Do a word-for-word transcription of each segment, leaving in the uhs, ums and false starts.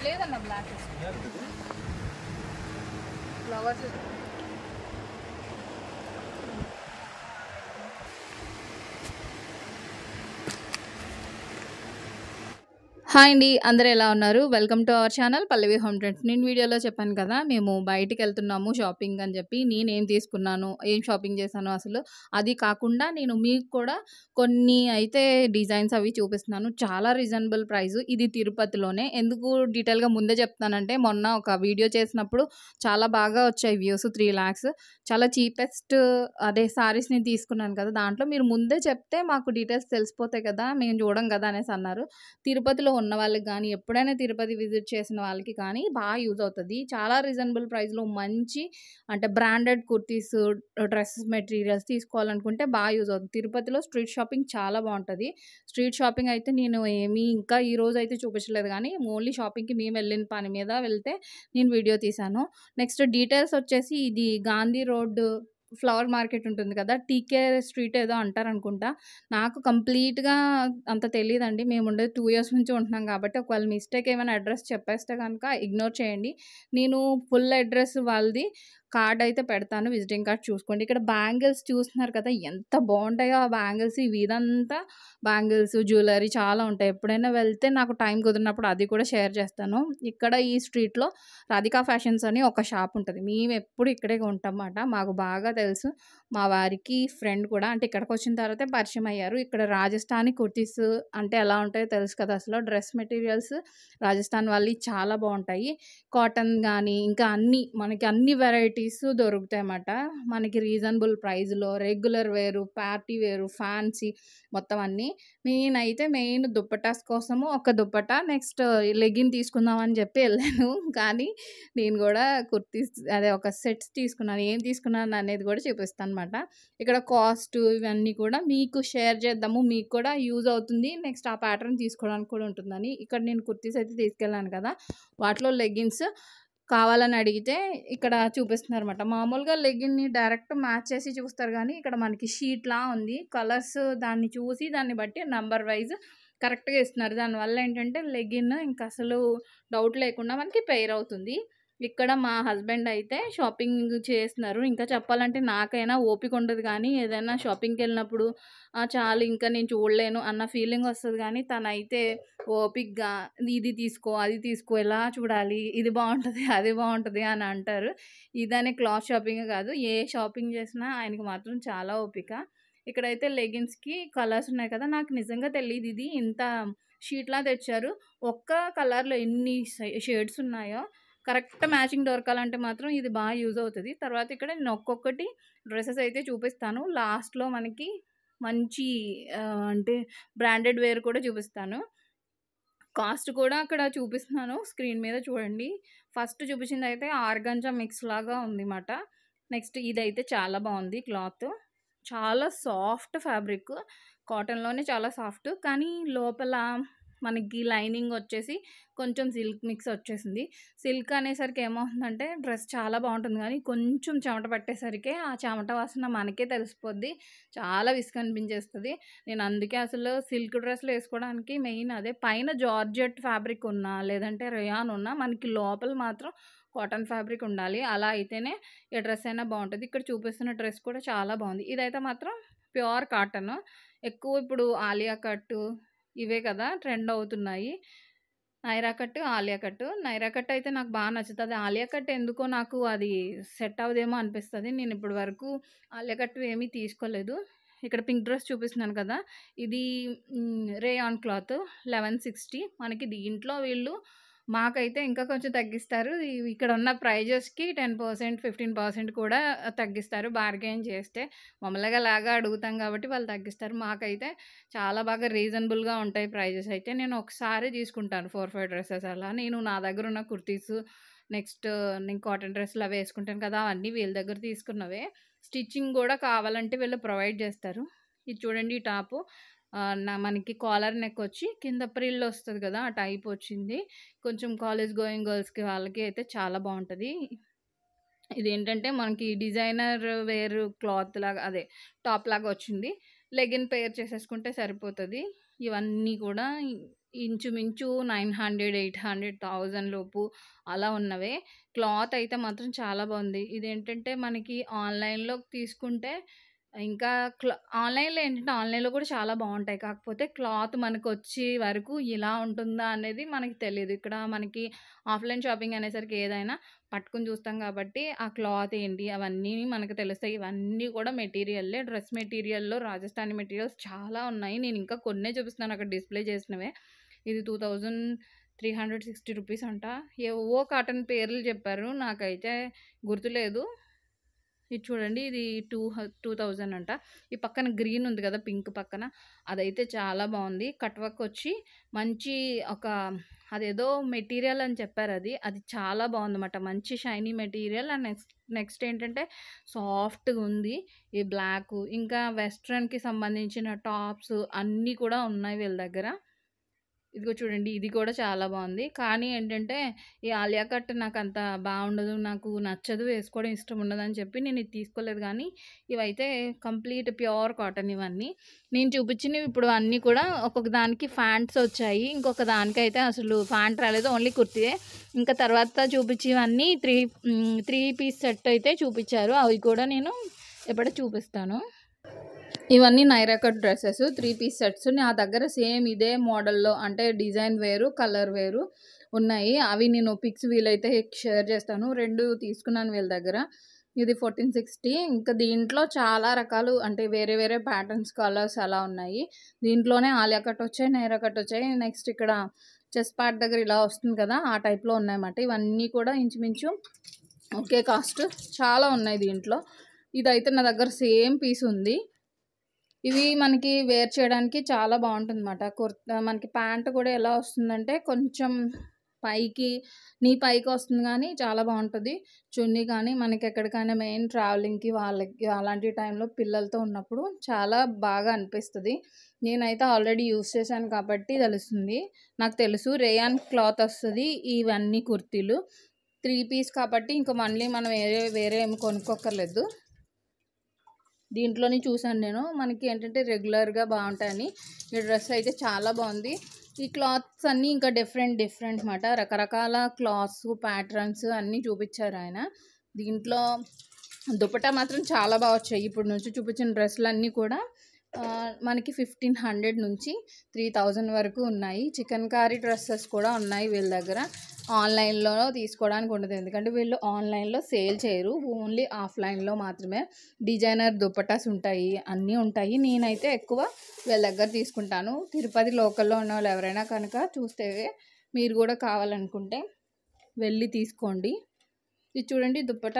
లేదన్న black flowers. Hi అండి, అందరూ ఎలా ఉన్నారు? Welcome to our channel Pallavi home trends. నేను వీడియోలో చెప్పాను కదా, మేము బయటికి వెళ్తున్నాము షాపింగ్ అని చెప్పి. నేనేం తీసుకున్నాను, ఏం షాపింగ్ చేశాను అసలు, అది కాకుండా నేను మీకు కూడా కొన్ని అయితే డిజైన్స్ అవి చూపిస్తున్నాను. చాలా రీజనబుల్ ప్రైస్. ఇది తిరుపతిలోనే. ఎందుకు డీటెయిల్గా ముందే చెప్తానంటే, మొన్న ఒక వీడియో చేసినప్పుడు చాలా బాగా వచ్చాయి వ్యూస్, త్రీ ల్యాక్స్. చాలా చీపెస్ట్ అదే సారీస్ నేను తీసుకున్నాను కదా, దాంట్లో మీరు ముందే చెప్తే మాకు డీటెయిల్స్ తెలిసిపోతాయి కదా, మేము చూడం కదా అనేసి అన్నారు. తిరుపతిలో ఉన్న వాళ్ళకి కానీ, ఎప్పుడైనా తిరుపతి విజిట్ చేసిన వాళ్ళకి కానీ బాగా యూజ్ అవుతుంది. చాలా రీజనబుల్ ప్రైస్లో మంచి అంటే బ్రాండెడ్ కుర్తీస్, డ్రెస్సెస్ మెటీరియల్స్ తీసుకోవాలనుకుంటే బాగా యూజ్ అవుతుంది. తిరుపతిలో స్ట్రీట్ షాపింగ్ చాలా బాగుంటుంది. స్ట్రీట్ షాపింగ్ అయితే నేను ఏమీ ఇంకా ఈ రోజు అయితే చూపించలేదు, కానీ ఓన్లీ షాపింగ్కి మేము వెళ్ళిన పని మీద వెళ్తే నేను వీడియో తీశాను. నెక్స్ట్ డీటెయిల్స్ వచ్చేసి, ఇది గాంధీ రోడ్ ఫ్లవర్ మార్కెట్ ఉంటుంది కదా, టీకే స్ట్రీట్ ఏదో అంటారు అనుకుంటా. నాకు కంప్లీట్గా అంత తెలియదండి. మేము ఉండేది టూ ఇయర్స్ నుంచి ఉంటున్నాం కాబట్టి, ఒకవేళ మిస్టేక్ ఏమైనా అడ్రస్ చెప్పేస్తే కనుక ఇగ్నోర్ చేయండి. నేను ఫుల్ అడ్రస్ వాళ్ళది కార్డ్ అయితే పెడతాను, విజిటింగ్ కార్డ్ చూసుకోండి. ఇక్కడ బ్యాంగిల్స్ చూస్తున్నారు కదా, ఎంత బాగుంటాయో ఆ బ్యాంగిల్స్. ఈ వీధంతా బ్యాంగిల్స్, జ్యువెలరీ చాలా ఉంటాయి. ఎప్పుడైనా వెళ్తే నాకు టైం కుదిరినప్పుడు అది కూడా షేర్ చేస్తాను. ఇక్కడ ఈ స్ట్రీట్లో రాధికా ఫ్యాషన్స్ అని ఒక షాప్ ఉంటుంది. మేము ఎప్పుడు ఇక్కడే ఉంటామన్నమాట. మాకు బాగా తెలుసు. మా వారికి ఫ్రెండ్ కూడా, అంటే ఇక్కడికి వచ్చిన తర్వాత పరిచయం అయ్యారు. ఇక్కడ రాజస్థానీ కుర్తీస్ అంటే ఎలా ఉంటాయో తెలుసు కదా, అసలు డ్రెస్ మెటీరియల్స్ రాజస్థాన్ వాళ్ళవి చాలా బాగుంటాయి. కాటన్ కానీ ఇంకా అన్ని మనకి అన్ని వెరైటీస్ దొరుకుతాయి అన్నమాట. మనకి రీజనబుల్ ప్రైస్లో రెగ్యులర్ వేరు, పార్టీ వేరు, ఫ్యాన్సీ మొత్తం అన్నీ. నేనైతే మెయిన్ దుప్పటాస్ కోసము ఒక దుప్పటా, నెక్స్ట్ లెగిన్ తీసుకుందామని చెప్పి వెళ్ళాను. కానీ నేను కూడా కుర్తీస్ అదే ఒక సెట్స్ తీసుకున్నాను. ఏం తీసుకున్నాను అనేది కూడా చూపిస్తాను అనమాట. ఇక్కడ కాస్ట్ ఇవన్నీ కూడా మీకు షేర్ చేద్దాము, మీకు కూడా యూజ్ అవుతుంది. నెక్స్ట్ ఆ ప్యాటర్న్ తీసుకోవడానికి కూడా ఉంటుందని. ఇక్కడ నేను కుర్తీస్ అయితే తీసుకెళ్ళాను కదా, వాటిలో లెగిన్స్ కావాలని అడిగితే ఇక్కడ చూపిస్తున్నారు అనమాట. మామూలుగా లెగిన్ని డైరెక్ట్ మ్యాచ్ చేసి చూస్తారు, కానీ ఇక్కడ మనకి షీట్లా ఉంది. కలర్స్ దాన్ని చూసి దాన్ని బట్టి నంబర్ వైజ్ కరెక్ట్గా ఇస్తున్నారు. దానివల్ల ఏంటంటే లెగిన్ ఇంకా అసలు డౌట్ లేకుండా మనకి పెయిర్ అవుతుంది. ఇక్కడ మా హస్బెండ్ అయితే షాపింగ్ చేస్తున్నారు. ఇంకా చెప్పాలంటే నాకైనా ఓపిక ఉండదు, కానీ ఏదైనా షాపింగ్కి వెళ్ళినప్పుడు చాలు ఇంకా నేను చూడలేను అన్న ఫీలింగ్ వస్తుంది. కానీ తనైతే ఓపికగా ఇది తీసుకో, అది తీసుకో, ఎలా చూడాలి, ఇది బాగుంటుంది, అది బాగుంటుంది అని అంటారు. ఇదనే క్లాత్ షాపింగ్ కాదు, ఏ షాపింగ్ చేసినా ఆయనకి మాత్రం చాలా ఓపిక. ఇక్కడైతే లెగిన్స్కి కలర్స్ ఉన్నాయి కదా, నాకు నిజంగా తెలియదు ఇది ఇంత షీట్లా తెచ్చారు. ఒక్క కలర్లో ఎన్ని షేడ్స్ ఉన్నాయో కరెక్ట్ మ్యాచింగ్ దొరకాలంటే మాత్రం ఇది బాగా యూజ్ అవుతుంది. తర్వాత ఇక్కడ నేను ఒక్కొక్కటి డ్రెస్సెస్ అయితే చూపిస్తాను. లాస్ట్లో మనకి మంచి అంటే బ్రాండెడ్ వేర్ కూడా చూపిస్తాను. కాస్ట్ కూడా అక్కడ చూపిస్తున్నాను, స్క్రీన్ మీద చూడండి. ఫస్ట్ చూపించింది అయితే ఆర్గంజా మిక్స్ లాగా ఉందన్నమాట. నెక్స్ట్ ఇదైతే చాలా బాగుంది. క్లాత్ చాలా సాఫ్ట్ ఫ్యాబ్రిక్, కాటన్లోనే చాలా సాఫ్ట్, కానీ లోపల మనకి లైనింగ్ వచ్చేసి కొంచెం సిల్క్ మిక్స్ వచ్చేసింది. సిల్క్ అనేసరికి ఏమవుతుందంటే డ్రెస్ చాలా బాగుంటుంది, కానీ కొంచెం చెమట పట్టేసరికి ఆ చెమట వాసన మనకే తెలిసిపోద్ది, చాలా విసుగు అనిపించేస్తుంది. నేను అందుకే అసలు సిల్క్ డ్రెస్లు వేసుకోవడానికి మెయిన్ అదే, పైన జార్జెట్ ఫ్యాబ్రిక్ ఉన్నా లేదంటే రేయాన్ ఉన్నా మనకి లోపల మాత్రం కాటన్ ఫ్యాబ్రిక్ ఉండాలి. అలా అయితేనే ఏ డ్రెస్ అయినా బాగుంటుంది. ఇక్కడ చూపిస్తున్న డ్రెస్ కూడా చాలా బాగుంది. ఇదైతే మాత్రం ప్యూర్ కాటన్. ఎక్కువ ఇప్పుడు ఆలియా కట్ ఇవే కదా ట్రెండ్ అవుతున్నాయి. Naira cut, Alia cut. Naira cut అయితే నాకు బాగా నచ్చుతుంది. ఆలియా కట్ ఎందుకో నాకు అది సెట్ అవ్వదేమో అనిపిస్తుంది. నేను ఇప్పటి వరకు ఆలియా కట్ ఏమీ తీసుకోలేదు. ఇక్కడ పింక్ డ్రెస్ చూపిస్తున్నాను కదా, ఇది రేయాన్ క్లాత్ లెవెన్ సిక్స్టీ. మనకి దీంట్లో వీళ్ళు మాకైతే ఇంకా కొంచెం తగ్గిస్తారు. ఇక్కడ ఉన్న ప్రైజెస్కి టెన్ పర్సెంట్ ఫిఫ్టీన్ పర్సెంట్ కూడా తగ్గిస్తారు బార్గెయిన్ చేస్తే. మామూలుగా లాగా అడుగుతాం కాబట్టి వాళ్ళు తగ్గిస్తారు. మాకైతే చాలా బాగా రీజనబుల్గా ఉంటాయి ప్రైజెస్ అయితే. నేను ఒకసారి తీసుకుంటాను ఫోర్ ఫైవ్ డ్రెస్సెస్ అలా. నేను నా దగ్గర ఉన్న కుర్తీస్, నెక్స్ట్ నేను కాటన్ డ్రెస్సులు అవి వేసుకుంటాను కదా, అవన్నీ వీళ్ళ దగ్గర తీసుకున్నవే. స్టిచ్చింగ్ కూడా కావాలంటే వీళ్ళు ప్రొవైడ్ చేస్తారు. ఇది చూడండి, ఈ టాపు నా మనకి కాలర్ నెక్ వచ్చి కింద ప్రిల్ వస్తుంది కదా, ఆ టైప్ వచ్చింది. కొంచెం కాలేజ్ గోయింగ్ గర్ల్స్కి వాళ్ళకి అయితే చాలా బాగుంటుంది. ఇదేంటంటే మనకి డిజైనర్ వేర్ క్లాత్ లాగా అదే టాప్ లాగా వచ్చింది. లెగిన్ పేర్ చేసేసుకుంటే సరిపోతది. ఇవన్నీ కూడా ఇంచుమించు nine hundred, eight hundred, thousand లోపు అలా ఉన్నవే. క్లాత్ అయితే మాత్రం చాలా బాగుంది. ఇదేంటంటే మనకి ఆన్‌లైన్‌లో తీసుకుంటే ఇంకా క్లా ఆన్‌లైన్‌లో ఏంటంటే ఆన్‌లైన్‌లో కూడా చాలా బావుంటాయి. కాకపోతే క్లాత్ మనకొచ్చే వరకు ఇలా ఉంటుందా అనేది మనకి తెలీదు. ఇక్కడ మనకి ఆఫ్‌లైన్ షాపింగ్ అనేసరికి ఏదైనా పట్టుకొని చూస్తాం కాబట్టి ఆ క్లాత్ ఏంటి అవన్నీ మనకు తెలుస్తాయి. ఇవన్నీ కూడా మెటీరియల్లే. డ్రెస్ మెటీరియల్‌లో రాజస్థానీ మెటీరియల్స్ చాలా ఉన్నాయి. నేను ఇంకా కొన్నే చూపిస్తున్నాను అక్కడ డిస్‌ప్లే చేసినవే. ఇది two thousand three hundred sixty rupees అంట. ఏవో కాటన్ పేర్లు చెప్పారు. నాకైతే గుర్తులేదు. ఇది చూడండి. ఇది టూ హ టూ థౌసండ్ అంట. ఈ పక్కన గ్రీన్ ఉంది కదా! పింక్ పక్కన అదైతే చాలా బావుంది. కట్ వర్క్ వచ్చి మంచి ఒక అదేదో మెటీరియల్ అని చెప్పారది. అది అది చాలా బావుందన్నమాట. మంచి shiny material and next next ఏంటంటే సాఫ్ట్‌గా ఉంది. ఈ బ్లాకు ఇంకా వెస్టర్న్‌కి సంబంధించిన టాప్స్ అన్నీ కూడా ఉన్నాయి వీళ్ళ దగ్గర. ఇదిగో చూడండి. ఇది కూడా చాలా బావుంది. కానీ ఏంటంటే, ఈ ఆలియా కట్ నాకంత బావుండదు. నాకు నచ్చదు. వేసుకోవడం ఇష్టం ఉండదని చెప్పి నేను ఇది తీసుకోలేదు గానీ, ఇవైతే కంప్లీట్ ప్యూర్ కాటన్ ఇవన్నీ. నేను చూపించినవి ఇప్పుడు అన్నీ కూడా ఒక్కొక్క దానికి ఫ్యాంట్స్ వచ్చాయి. ఇంకొక దానికైతే అసలు ఫ్యాంట్ రాలేదు. ఓన్లీ కుర్తీయే. ఇంకా తర్వాత చూపించేవన్నీ three hmm, three piece set అయితే చూపించారు. అవి కూడా నేను ఎప్పుడో చూపిస్తాను. ఇవన్నీ Naira cut dresses three piece sets. నా దగ్గర సేమ్ ఇదే మోడల్‌లో అంటే డిజైన్ వేరు, కలర్ వేరు ఉన్నాయి. అవి నేను పిక్స్ వీలైతే షేర్ చేస్తాను. రెండు తీసుకున్నాను వీళ్ళ దగ్గర. ఇది ఫోర్టీన్ సిక్స్టీ. ఇంకా దీంట్లో చాలా రకాలు అంటే వేరే వేరే ప్యాటర్న్స్, కలర్స్ అలా ఉన్నాయి. దీంట్లోనే ఆలియా కట్ వచ్చాయి, నైరా కట్ వచ్చాయి. నెక్స్ట్ ఇక్కడ చెస్ట్ పార్ట్ దగ్గర ఇలా వస్తుంది కదా! ఆ టైప్‌లో ఉన్నాయన్నమాట. ఇవన్నీ కూడా ఇంచుమించు ఒకే కాస్ట్. చాలా ఉన్నాయి దీంట్లో. ఇదైతే నా దగ్గర సేమ్ పీస్ ఉంది. ఇవి మనకి వేర్ చేయడానికి చాలా బావుంటుందన్నమాట. కుర్తా మనకి ప్యాంట్ కూడా ఎలా వస్తుందంటే కొంచెం పైకి నీ పైకి వస్తుంది గానీ చాలా బావుంటది. చున్నీ కానీ మనకి ఎక్కడికైనా మెయిన్ ట్రావెలింగ్‌కి వాళ్ళకి అలాంటి టైంలో పిల్లలతో ఉన్నప్పుడు చాలా బాగా అనిపిస్తది. నేనైతే ఆల్రెడీ యూజ్ చేశాను కాబట్టి తెలుస్తుంది. నాకు తెలుసు రేయాన్ క్లాత్ వస్తది ఇవన్నీ కుర్తీలు. త్రీ పీస్ కాబట్టి ఇంక మళ్ళీ మనం వేరే వేరే ఏమి కొనుక్కోక్కర్లేదు. దీంట్లోనే చూసాను నేను. మనకి ఏంటంటే రెగ్యులర్‌గా బావుంటాయని. ఈ డ్రెస్ అయితే చాలా బావుంది. ఈ క్లాత్స్ అన్నీ ఇంకా డిఫరెంట్ డిఫరెంట్ మాట. రకరకాల క్లాత్స్, ప్యాటర్న్స్ అన్నీ చూపిచ్చారాయన. దీంట్లో దుపట్టా మాత్రం చాలా బా వచ్చాయి. ఇప్పుడు నుంచి చూపించిన డ్రెస్సులన్నీ కూడా ఆహ్, మనకి ఫిఫ్టీన్ హండ్రెడ్ నుంచి త్రీ థౌసండ్ వరకు ఉన్నాయి. చికన్‌కారీ డ్రెసెస్ కూడా ఉన్నాయి వీళ్ళ దగ్గర. ఆన్‌లైన్‌లో తీసుకోవడానికి ఉండదు. ఎందుకంటే వీళ్ళు ఆన్‌లైన్‌లో సేల్ చేయరు. ఓన్లీ ఆఫ్‌లైన్‌లో మాత్రమే. డిజైనర్ దుపట్టాస్ ఉంటాయి. అన్నీ ఉంటాయి. నేనైతే ఎక్కువ వీళ్ళ దగ్గర తీసుకుంటాను. తిరుపతి లోకల్‌లో ఉన్నవాళ్ళు ఎవరైనా కనుక చూస్తే మీరు కూడా కావాలనుకుంటే వెళ్ళి తీసుకోండి. ఇది చూడండి dupatta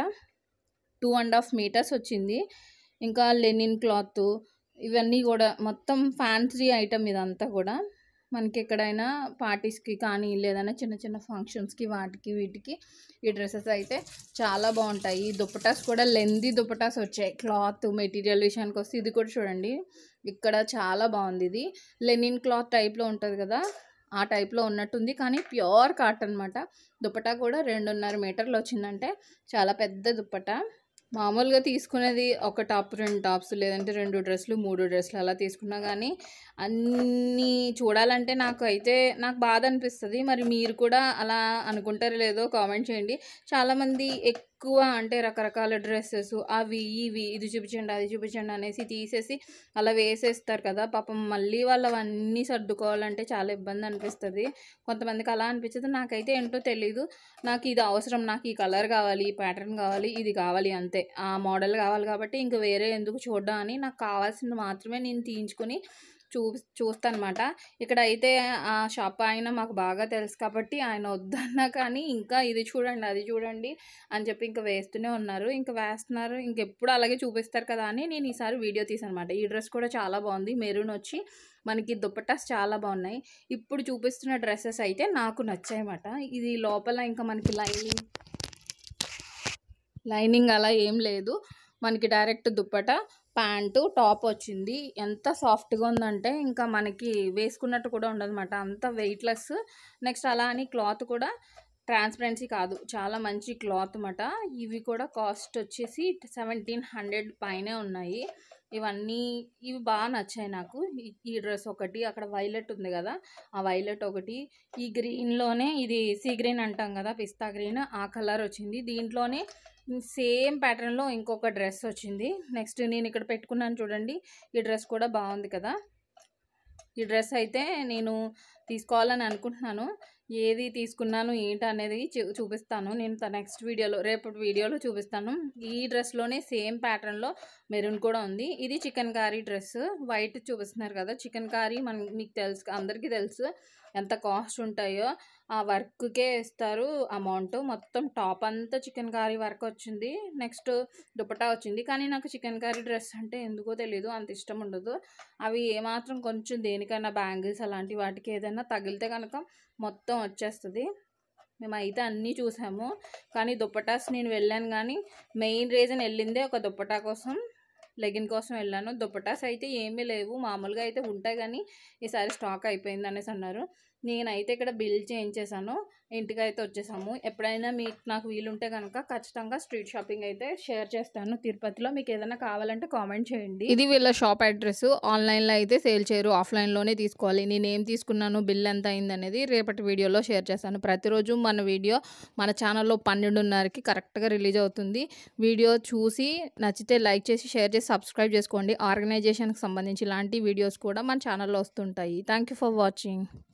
two and half metres వచ్చింది. ఇంకా లెనిన్ క్లాతు ఇవన్నీ కూడా మొత్తం ఫ్యాన్సీ ఐటెమ్ ఇదంతా కూడా. మనకి ఎక్కడైనా పార్టీస్‌కి కానీ లేదన్నా చిన్న చిన్న ఫంక్షన్స్‌కి వాటికి వీటికి ఈ డ్రెసెస్ అయితే చాలా బావుంటాయి. దుపట్టాస్ కూడా లెంతీ దుపట్టాస్ వచ్చాయి. క్లాత్ మెటీరియల్ విషయానికి వస్తే ఇది కూడా చూడండి. ఇక్కడ చాలా బావుంది ఇది. లెనిన్ క్లాత్ టైప్‌లో ఉంటది కదా! ఆ టైప్‌లో ఉన్నట్టుంది. కానీ ప్యూర్ కాటన్ అనమాట. దుపట్టా కూడా రెండున్నర మీటర్లు వచ్చిందంటే చాలా పెద్ద దుపట్టా. మామూలుగా తీసుకునేది ఒక టాప్, రెండు టాప్స్ లేదంటే రెండు డ్రెస్సులు, మూడు డ్రెస్సులు అలా తీసుకున్నా గానీ అన్నీ చూడాలంటే నాకైతే నాకు బాధ అనిపిస్తది. మరి మీరు కూడా అలా అనుకుంటారో లేదో కామెంట్ చేయండి. చాలామంది ఎక్కువ అంటే రకరకాల డ్రెసెస్ అవి ఇవి ఇది చూపించండి, అది చూపించండి అనేసి తీసేసి అలా వేసేస్తారు కదా! పాపం మళ్ళీ వాళ్ళు అవన్నీ సర్దుకోవాలంటే చాలా ఇబ్బంది అనిపిస్తది. కొంతమందికి అలా అనిపించదు. నాకైతే ఏంటో తెలీదు. నాకు ఇది అవసరం, నాకు ఈ కలర్ కావాలి, ఈ ప్యాటర్న్ కావాలి, ఇది కావాలి అంతే. ఆ మోడల్ కావాలి కాబట్టి ఇంక వేరే ఎందుకు చూడడం అని నాకు కావాల్సింది మాత్రమే నేను తీయించుకొని చూ చూస్తానమాట. ఇక్కడైతే ఆ షాప్ ఆయన మాకు బాగా తెలుసు కాబట్టి ఆయన వద్దన్నా కానీ ఇంకా ఇది చూడండి, అది చూడండి అని చెప్పి ఇంకా వేస్తూనే ఉన్నారు. ఇంకా వేస్తున్నారు. ఇంకెప్పుడు అలాగే చూపిస్తారు కదా అని నేను ఈసారి వీడియో తీసానమాట. ఈ డ్రెస్ కూడా చాలా బాగుంది. మెరూన్ వచ్చి మనకి దుపట్టాస్ చాలా బాగున్నాయి. ఇప్పుడు చూపిస్తున్న డ్రెస్సెస్ అయితే నాకు నచ్చాయన్నమాట. ఇది లోపల ఇంకా మనకి లైనింగ్ లైనింగ్ అలా ఏం లేదు. మనకి డైరెక్ట్ దుపట్టా, ప్యాంటు, టాప్ వచ్చింది. ఎంత సాఫ్ట్‌గా ఉందంటే ఇంకా మనకి వేసుకున్నట్టు కూడా ఉండదన్నమాట. అంత వెయిట్‌లెస్. నెక్స్ట్ అలా అని క్లాత్ కూడా ట్రాన్స్పరెన్సీ కాదు. చాలా మంచి క్లాత్ మాట. ఇవి కూడా కాస్ట్ వచ్చేసి సెవెంటీన్ హండ్రెడ్ పైనే ఉన్నాయి. ఇవన్నీ ఇవి బాగా నచ్చాయి నాకు. ఈ ఈ డ్రెస్ ఒకటి, అక్కడ వైలెట్ ఉంది కదా, ఆ వైలెట్ ఒకటి, ఈ గ్రీన్లోనే ఇది సీ గ్రీన్ అంటాం కదా, పిస్తా గ్రీన్, ఆ కలర్ వచ్చింది. దీంట్లోనే సేమ్ ప్యాటర్న్లో ఇంకొక డ్రెస్ వచ్చింది. నెక్స్ట్ నేను ఇక్కడ పెట్టుకున్నాను చూడండి, ఈ డ్రెస్ కూడా బాగుంది కదా. ఈ డ్రెస్ అయితే నేను తీసుకోవాలని అనుకుంటున్నాను. ఏది తీసుకున్నాను ఏంటి అనేది చూ చూపిస్తాను నేను నెక్స్ట్ వీడియోలో, రేపటి వీడియోలో చూపిస్తాను. ఈ డ్రెస్లోనే సేమ్ ప్యాటర్న్లో మెరూన్ కూడా ఉంది. ఇది చికెన్ కారీ డ్రెస్, వైట్ చూపిస్తున్నారు కదా. చికెన్ కారీ మన మీకు తెలుసు, అందరికీ తెలుసు ఎంత కాస్ట్ ఉంటాయో. ఆ వర్క్కే ఇస్తారు అమౌంట్. మొత్తం టాప్ అంతా చికెన్ కారీ వర్క్ వచ్చింది. నెక్స్ట్ దుపట్టా వచ్చింది. కానీ నాకు చికెన్ కారీ డ్రెస్ అంటే ఎందుకో తెలీదు, అంత ఇష్టం ఉండదు. అవి ఏమాత్రం కొంచెం దేనికైనా బ్యాంగిల్స్ అలాంటి వాటికి ఏదైనా తగిలితే కనుక మొత్తం వచ్చేస్తుంది. మేమైతే అన్నీ చూసాము, కానీ దుపటాస్ నేను వెళ్ళాను. కానీ మెయిన్ రీజన్ వెళ్ళిందే ఒక దుపటా కోసం, లెగిన్ కోసం వెళ్ళాను. దుపటాస్ అయితే ఏమీ లేవు, మామూలుగా అయితే ఉంటాయి కానీ ఈసారి స్టాక్ అయిపోయింది అనేసి అన్నారు. నేనైతే ఇక్కడ బిల్ చేయించేసాను, ఇంటికి అయితే వచ్చేసాము. ఎప్పుడైనా మీకు నాకు వీలుంటే కనుక ఖచ్చితంగా స్ట్రీట్ షాపింగ్ అయితే షేర్ చేస్తాను తిరుపతిలో. మీకు ఏదైనా కావాలంటే కామెంట్ చేయండి. ఇది వీళ్ళ షాప్ అడ్రస్. ఆన్లైన్లో అయితే సేల్ చేయరు, ఆఫ్లైన్లోనే తీసుకోవాలి. నేను ఏం తీసుకున్నాను, బిల్ ఎంత అయింది అనేది రేపటి వీడియోలో షేర్ చేస్తాను. ప్రతిరోజు మన వీడియో మన ఛానల్లో పన్నెండున్నరకి కరెక్ట్గా రిలీజ్ అవుతుంది. వీడియో చూసి నచ్చితే లైక్ చేసి షేర్ చేసి సబ్స్క్రైబ్ చేసుకోండి. ఆర్గనైజేషన్కి సంబంధించి ఇలాంటి వీడియోస్ కూడా మన ఛానల్లో వస్తుంటాయి. Thank you for watching.